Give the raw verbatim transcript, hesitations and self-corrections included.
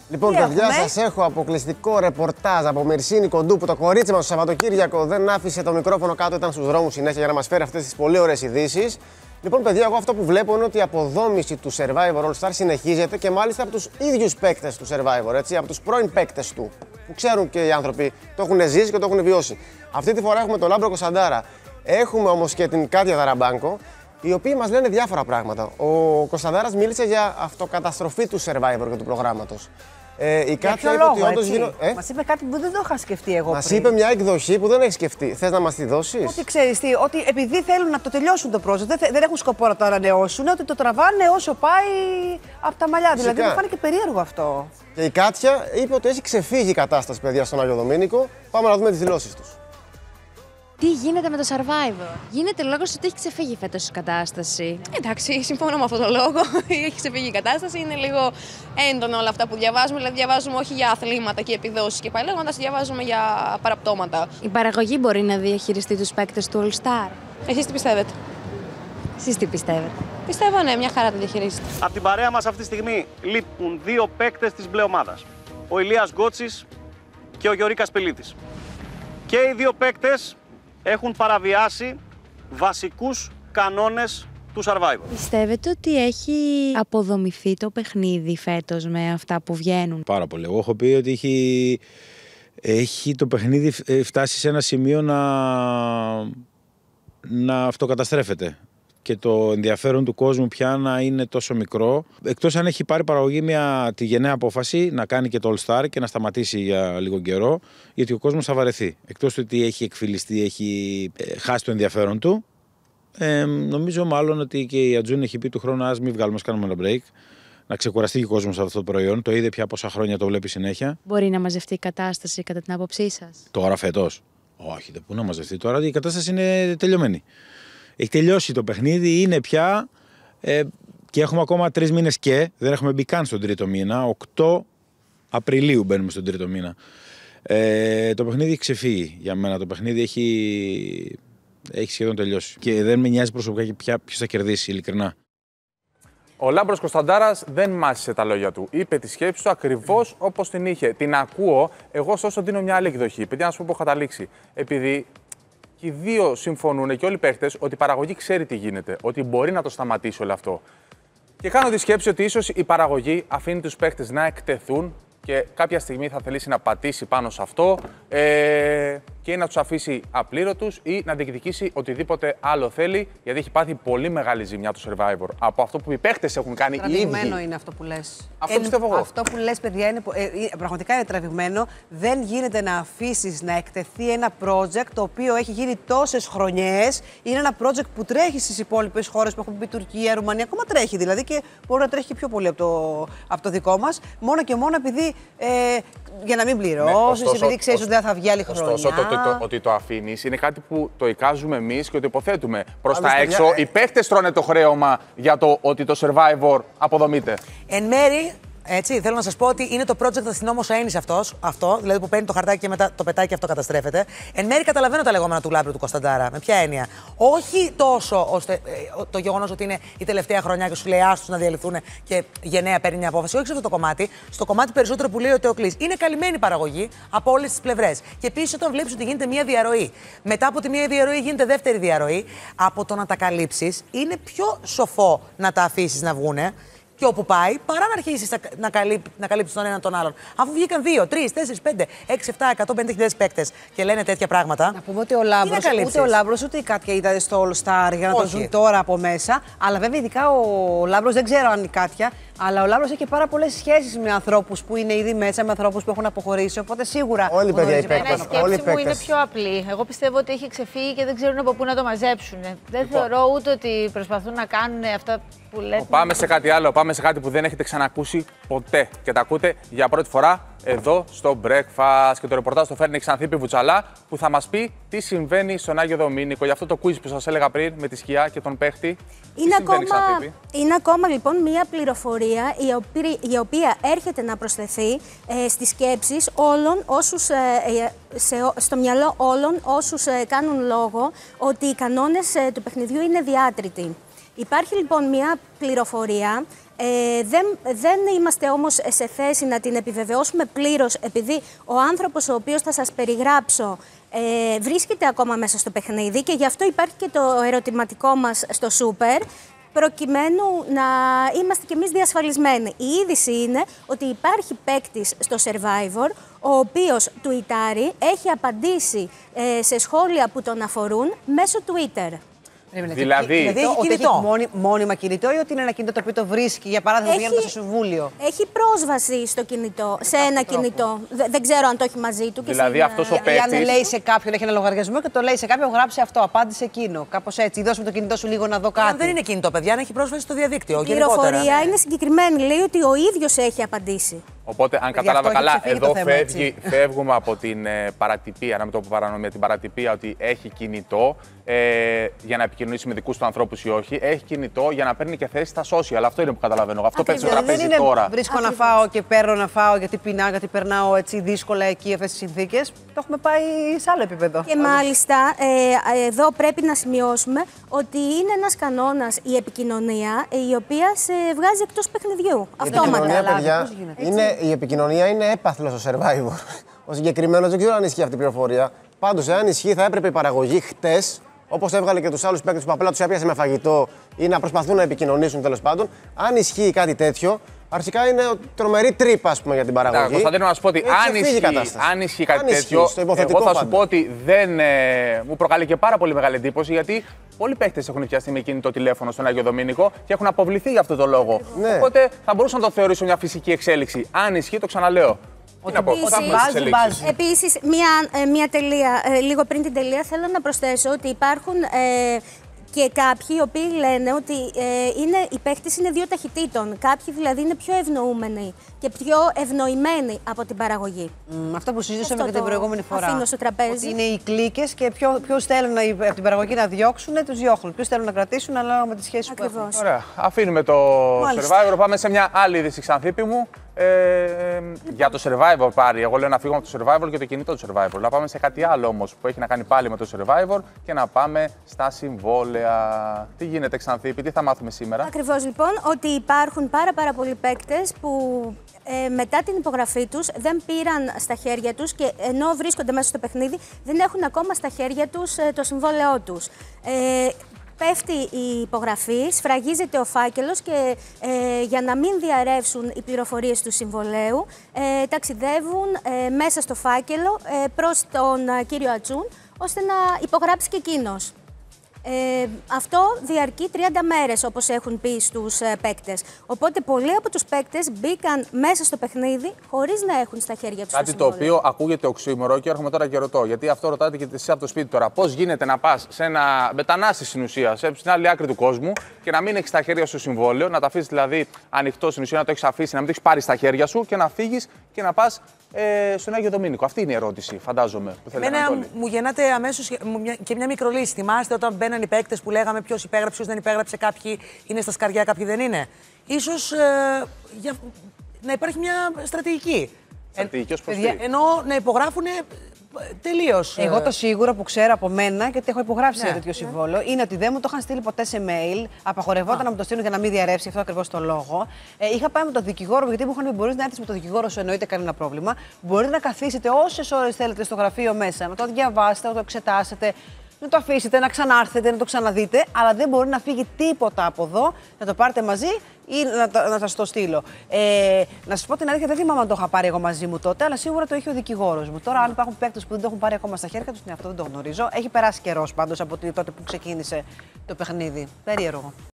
Λοιπόν, Τι παιδιά, έχουμε? σας έχω αποκλειστικό ρεπορτάζ από Μυρσίνη Κοντού που το κορίτσι μας το Σαββατοκύριακο δεν άφησε το μικρόφωνο κάτω, ήταν στους δρόμους συνέχεια για να μας φέρει αυτές τις πολύ ωραίες ειδήσεις. Λοιπόν, παιδιά, εγώ αυτό που βλέπω είναι ότι η αποδόμηση του Survivor All Star συνεχίζεται και μάλιστα από τους ίδιους παίκτες του Survivor, έτσι, από τους πρώην παίκτες του, που ξέρουν και οι άνθρωποι, το έχουν ζήσει και το έχουν βιώσει. Αυτή τη φορά έχουμε τον Λάμπρο Κωνσταντάρα. Έχουμε όμως και την Κάτια Δαραμπάνκο, οι οποίοι μας λένε διάφορα πράγματα. Ο Κωνσταντάρας μίλησε για αυτοκαταστροφή του Survivor και του προγράμματος. Ε, η Κάτια είπε ότι όντως γίνονται. Ε? Μας είπε κάτι που δεν το είχα σκεφτεί εγώ. Μας πριν. είπε μια εκδοχή που δεν έχει σκεφτεί. Θες να μας τη δώσεις? Ότι ξέρεις τι, ότι επειδή θέλουν να το τελειώσουν το project, δεν, δεν έχουν σκοπό να το ανανεώσουν, ότι το τραβάνε όσο πάει από τα μαλλιά. Φυσικά. Δηλαδή μου φάνηκε περίεργο αυτό. Και η Κάτια είπε ότι έχει ξεφύγει η κατάσταση, παιδιά, στον Άγιο Δομήνικο. Πάμε να δούμε τις δηλώσεις τους. Τι γίνεται με το Survivor? Γίνεται λόγος ότι έχει ξεφύγει φέτος η κατάσταση. Εντάξει, συμφωνώ με αυτόν τον λόγο. Έχει ξεφύγει η κατάσταση. Είναι λίγο έντονο όλα αυτά που διαβάζουμε. Δηλαδή, διαβάζουμε όχι για αθλήματα και επιδόσεις και παλαιόγματα, διαβάζουμε για παραπτώματα. Η παραγωγή μπορεί να διαχειριστεί τους παίκτες του All Star. Εσείς τι πιστεύετε? Εσείς τι πιστεύετε? Πιστεύω, ναι, μια χαρά το διαχειρίζεται. Από την παρέα μας αυτή τη στιγμή λείπουν δύο παίκτες της μπλε ομάδας. Ο Ηλίας Γκότσης και ο Γιωρίκας Πελίτης. Και οι δύο παίκτες έχουν παραβιάσει βασικούς κανόνες του Survivor. Πιστεύετε ότι έχει αποδομηθεί το παιχνίδι φέτος με αυτά που βγαίνουν? Πάρα πολύ. Εγώ έχω πει ότι έχει, έχει το παιχνίδι φτάσει σε ένα σημείο να, να αυτοκαταστρέφεται. Και το ενδιαφέρον του κόσμου πια να είναι τόσο μικρό. Εκτός αν έχει πάρει παραγωγή μια τη γενναία απόφαση να κάνει και το All Star και να σταματήσει για λίγο καιρό, γιατί ο κόσμος θα βαρεθεί. Εκτός του ότι έχει εκφυλιστεί, έχει ε, χάσει το ενδιαφέρον του, ε, νομίζω μάλλον ότι και η Ατζούν έχει πει του χρόνου ας μην βγάλουμε, ας κάνουμε ένα break. Να ξεκουραστεί ο κόσμος αυτό το προϊόν. Το είδε πια πόσα χρόνια το βλέπει συνέχεια. Μπορεί να μαζευτεί η κατάσταση κατά την άποψή σας? Τώρα φέτος? Όχι, δεν μπορεί να μαζευτεί τώρα. Η κατάσταση είναι τελειωμένη. Έχει τελειώσει το παιχνίδι, είναι πια ε, και έχουμε ακόμα τρεις μήνες και δεν έχουμε μπει καν στον τρίτο μήνα. οκτώ Απριλίου μπαίνουμε στον τρίτο μήνα. Ε, το παιχνίδι έχει ξεφύγει για μένα. Το παιχνίδι έχει, έχει σχεδόν τελειώσει. Και δεν με νοιάζει προσωπικά πια ποιος θα κερδίσει, ειλικρινά. Ο Λάμπρος Κωνσταντάρας δεν μάσησε τα λόγια του. Είπε τη σκέψη του ακριβώς όπως την είχε. Την ακούω, εγώ ωστόσο δίνω μια άλλη εκδοχή. Παιδιά, να σου πω που έχω καταλήξει. Επειδή και οι δύο συμφωνούν και όλοι οι παίχτες ότι η παραγωγή ξέρει τι γίνεται, ότι μπορεί να το σταματήσει όλο αυτό. Και κάνω τη σκέψη ότι ίσως η παραγωγή αφήνει τους παίχτες να εκτεθούν και κάποια στιγμή θα θελήσει να πατήσει πάνω σε αυτό ε, και να τους αφήσει απλήρωτους ή να διεκδικήσει οτιδήποτε άλλο θέλει, γιατί έχει πάθει πολύ μεγάλη ζημιά του Survivor. Από αυτό που οι παίχτες έχουν κάνει οι ίδιοι. Τραβηγμένο είναι αυτό που λες. Αυτό ε, πιστεύω εγώ. Αυτό που λες, παιδιά, είναι, ε, πραγματικά είναι τραβηγμένο. Δεν γίνεται να αφήσεις να εκτεθεί ένα project το οποίο έχει γίνει τόσες χρονιές. Είναι ένα project που τρέχει στις υπόλοιπες χώρες που έχουν πει Τουρκία, Ρουμανία. Ακόμα τρέχει δηλαδή και μπορεί να τρέχει και πιο πολύ από το, από το δικό μας. Μόνο και μόνο επειδή. Ε, για να μην πληρώσεις, ναι, επειδή ξέρεις ότι δεν θα βγει άλλη χρονιά. Ωστόσο, το, το, το, ότι το αφήνεις είναι κάτι που το εικάζουμε εμείς και το υποθέτουμε. Προς τα έξω, ε... οι παίχτες τρώνε το χρέωμα για το ότι το Survivor αποδομείται. Εν μέρη, έτσι, θέλω να σας πω ότι είναι το project αστυνόμος Αένης αυτός, αυτό, δηλαδή που παίρνει το χαρτάκι και μετά το πετάει και αυτό καταστρέφεται. Εν μέρη καταλαβαίνω τα λεγόμενα του Λάμπρου του Κωνσταντάρα. Με ποια έννοια? Όχι τόσο ώστε ε, το γεγονός ότι είναι η τελευταία χρονιά και σου λέει άστους να διαλυθούν και γενναία παίρνει μια απόφαση. Όχι σε αυτό το κομμάτι. Στο κομμάτι περισσότερο που λέει ο Θεοκλής. Είναι καλυμμένη η παραγωγή από όλες τις πλευρές. Και επίσης όταν βλέπεις ότι γίνεται μια διαρροή, μετά από τη μια διαρροή γίνεται δεύτερη διαρροή, από το να τα καλύψεις είναι πιο σοφό να τα αφήσεις να βγουνε. Και όπου πάει, παρά να αρχίσει να, καλύπ, να καλύψει τον έναν τον άλλον. Αφού βγήκαν δύο, τρεις, τέσσερις, πέντε, έξι, επτά, εκατόν πενήντα χιλιάδες παίκτες και λένε τέτοια πράγματα. Να πούμε ότι ο Λάμπρος, ούτε ο Λάμπρος ούτε η Κάτια ήταν στο All Star για να το ζουν τώρα από μέσα. Αλλά βέβαια, ειδικά ο Λάμπρος, δεν ξέρω αν η Κάτια, αλλά ο Λάμπρος έχει πάρα πολλές σχέσεις με ανθρώπους που είναι ήδη μέσα, με ανθρώπους που έχουν αποχωρήσει. Οπότε σίγουρα. Όλοι παιδιά, οι παίκτες. Η σκέψη μου είναι πιο απλή. Εγώ πιστεύω ότι έχει ξεφύγει και δεν ξέρουν από πού να το μαζέψουν. Δεν λοιπόν. θεωρώ ούτε ότι προσπαθούν να κάνουν αυτά που λέτε. Πάμε σε κάτι άλλο. Πάμε σε κάτι που δεν έχετε ξανακούσει ποτέ. Και τα ακούτε για πρώτη φορά εδώ στο Breakfast. Και το ρεπορτάζ το φέρνει η Ξανθίπη Βουτσαλά που θα μας πει τι συμβαίνει στον Άγιο Δομήνικο. Για αυτό το quiz που σας έλεγα πριν με τη σκιά και τον παίχτη. Είναι ακόμα, είναι ακόμα λοιπόν μια πληροφορία η οποία, η οποία έρχεται να προσθεθεί ε, στις σκέψεις όλων όσους, ε, σε, στο μυαλό όλων όσους ε, κάνουν λόγο ότι οι κανόνες ε, του παιχνιδιού είναι διάτριτοι. Υπάρχει λοιπόν μια πληροφορία Ε, δεν, δεν είμαστε όμως σε θέση να την επιβεβαιώσουμε πλήρως, επειδή ο άνθρωπος ο οποίος θα σας περιγράψω ε, βρίσκεται ακόμα μέσα στο παιχνίδι και γι' αυτό υπάρχει και το ερωτηματικό μας στο Super, προκειμένου να είμαστε κι εμείς διασφαλισμένοι. Η είδηση είναι ότι υπάρχει παίκτης στο Survivor, ο οποίος τουιτάρει, έχει απαντήσει ε, σε σχόλια που τον αφορούν μέσω Twitter. Δηλαδή, δηλαδή έχει ότι κινητό. έχει μόνη, μόνιμα κινητό ή ότι είναι ένα κινητό το οποίο το βρίσκει, για παράδειγμα, Έχει- πηγαίνοντα στο συμβούλιο. Έχει πρόσβαση στο κινητό, σε ένα κινητό. Δε- δεν ξέρω αν το έχει μαζί του. Και Δηλαδή στην, αυτός ο ε, Ή αν παίκτης- λέει σε κάποιον, έχει ένα λογαριασμό και το λέει σε κάποιον, γράψει αυτό, απάντησε εκείνο. Κάπως έτσι. Δώσ' μου το κινητό σου λίγο να δω κάτι. Αν δεν είναι κινητό, παιδιά, αν έχει πρόσβαση στο διαδίκτυο. Η γενικότερα. πληροφορία είναι συγκεκριμένη. Λέει ότι ο ίδιος έχει απαντήσει. Οπότε, αν Γι' κατάλαβα αυτό έχει καλά, ξεφύγει το εδώ θέμα, φεύγει, έτσι. φεύγουμε από την ε, παρατυπία, να μην το πω παρανομία, την παρατυπία ότι έχει κινητό ε, για να επικοινωνήσει με δικούς του ανθρώπους ή όχι. Έχει κινητό για να παίρνει και θέση στα social. Αυτό είναι που καταλαβαίνω. Αυτό παίζει στο Ακριβώς. τραπέζι δεν είναι τώρα. βρίσκω Ακριβώς. να φάω και παίρνω να φάω γιατί πεινάω, γιατί περνάω έτσι δύσκολα εκεί αυτές τις συνθήκες. Το έχουμε πάει σε άλλο επίπεδο. Και μάλιστα, ε, εδώ πρέπει να σημειώσουμε ότι είναι ένας κανόνας η επικοινωνία, η οποία σε βγάζει εκτός παιχνιδιού. Η Αυτόματα. επικοινωνία, παιδιά, πώς γίνεται. είναι, η επικοινωνία είναι έπαθλο στο Survivor. Ο συγκεκριμένος δεν ξέρω αν ισχύει αυτή η πληροφορία. Πάντως, εάν ισχύει, θα έπρεπε η παραγωγή χτες, όπως έβγαλε και τους άλλους παίκτες που απλά τους έπιασε με φαγητό ή να προσπαθούν να επικοινωνήσουν τέλος πάντων. Αν ισχύει κάτι τέτοιο, αρχικά είναι τρομερή τρύπα, ας πούμε, για την παραγωγή. Ναι, Κωνσταντίνο, να σου πω ότι Έχει αν ξεφύγει η ισχύει, κατάσταση. αν ισχύει κάτι Αν ισχύει, τέτοιο, στο υποθετικό εγώ θα σου πάντα. πω ότι δεν, ε, μου προκαλεί και πάρα πολύ μεγάλη εντύπωση γιατί πολλοί παίχτες έχουν πιαστεί με κινητό τηλέφωνο στον Άγιο Δομήνικο και έχουν αποβληθεί για αυτό το λόγο. Ναι. Οπότε θα μπορούσα να το θεωρήσω μια φυσική εξέλιξη. Αν ισχύει, το ξαναλέω. Τι να πω, Επίσης- θα έχουμε τις Μπάζει, εξελίξεις. μπάζει. Επίσης, μία, ε, μία τελεία, ε, λίγο πριν την τελεία, θέλω να προσθέσω ότι υπάρχουν ε, και κάποιοι οι οποίοι λένε ότι ε, είναι, οι παίχτες είναι δύο ταχυτήτων. Κάποιοι δηλαδή είναι πιο ευνοούμενοι και πιο ευνοημένοι από την παραγωγή. Μ, αυτό που συζητήσαμε Αυτό και την το προηγούμενη φορά. αφήνω στο τραπέζι. Ότι είναι οι κλίκες και ποιους θέλουν να, από την παραγωγή να διώξουν, τους διώχνουν. Ποιους θέλουν να κρατήσουν, ανάλογα με τις σχέσεις που έχουν. Ακριβώς. Ωραία. Αφήνουμε το Μάλιστα. Survivor. Πάμε σε μια άλλη είδηση, Ξανθίπη μου. Ε, ε, για το Survivor πάρει. Εγώ λέω να φύγουμε από το Survivor και το κινητό του Survivor. Να πάμε σε κάτι άλλο όμως που έχει να κάνει πάλι με το Survivor και να πάμε στα συμβόλαια. Τι γίνεται, Ξανθίπη, τι θα μάθουμε σήμερα. Ακριβώς λοιπόν ότι υπάρχουν πάρα πάρα πολλοί παίκτες που ε, μετά την υπογραφή τους δεν πήραν στα χέρια τους και ενώ βρίσκονται μέσα στο παιχνίδι δεν έχουν ακόμα στα χέρια τους ε, το συμβόλαιό τους. Ε, Πέφτει η υπογραφή, σφραγίζεται ο φάκελος και ε, για να μην διαρρεύσουν οι πληροφορίες του συμβολέου ε, ταξιδεύουν ε, μέσα στο φάκελο ε, προς τον ε, κύριο Ατσούν ώστε να υπογράψει και εκείνος. Ε, αυτό διαρκεί τριάντα μέρες, όπως έχουν πει στους ε, παίκτες. Οπότε πολλοί από τους παίκτες μπήκαν μέσα στο παιχνίδι χωρίς να έχουν στα χέρια τους Κάτι το το συμβόλαιο. οποίο ακούγεται οξύμορο και έρχομαι τώρα και ρωτώ. Γιατί αυτό ρωτάτε και εσείς από το σπίτι τώρα. Πώς γίνεται να πας σε ένα μετανάστη στην ουσία, σε, στην άλλη άκρη του κόσμου και να μην έχεις στα χέρια σου συμβόλαιο, να το αφήσεις δηλαδή ανοιχτό στην ουσία, να το έχεις αφήσει, να μην το έχεις πάρει στα χέρια σου και να φύγεις και να πας ε, στον Άγιο Δομήνικο. Αυτή είναι η ερώτηση, φαντάζομαι. Που θέλει Εμένα Ανατόλη. μου γεννάται αμέσως και μια μικρολύση. Θυμάστε όταν μπαίναν οι παίκτες που λέγαμε ποιος υπέγραψε, ποιος δεν υπέγραψε, κάποιοι είναι στα σκαριά, κάποιοι δεν είναι. Ίσως ε, για, να υπάρχει μια στρατηγική. Στρατηγική ως προς Παιδιά, τι? ενώ να υπογράφουν τελείως. Εγώ το σίγουρο που ξέρω από μένα, γιατί έχω υπογράψει Ναι. ένα τέτοιο συμβόλαιο, είναι ότι δεν μου το είχαν στείλει ποτέ σε mail. Απαγορευόταν να μου το στείλουν για να μην διαρρεύσει, αυτό ακριβώς το λόγο. Ε, είχα πάει με τον δικηγόρο μου, γιατί μου είχαν πει: Μπορεί να έρθει με τον δικηγόρο σου, εννοείται κανένα πρόβλημα. Μπορείτε να καθίσετε όσες ώρες θέλετε στο γραφείο μέσα, να το διαβάσετε, να το εξετάσετε. Να το αφήσετε, να ξανάρθετε, να το ξαναδείτε, αλλά δεν μπορεί να φύγει τίποτα από εδώ, να το πάρετε μαζί ή να, το, να σας το στείλω. Ε, να σας πω την αλήθεια, δεν θυμάμαι αν το είχα πάρει εγώ μαζί μου τότε, αλλά σίγουρα το είχε ο δικηγόρος μου. Τώρα, αν υπάρχουν παίκτες που δεν το έχουν πάρει ακόμα στα χέρια τους, ναι, αυτό δεν το γνωρίζω. Έχει περάσει καιρός πάντως από τότε που ξεκίνησε το παιχνίδι. Περίεργο.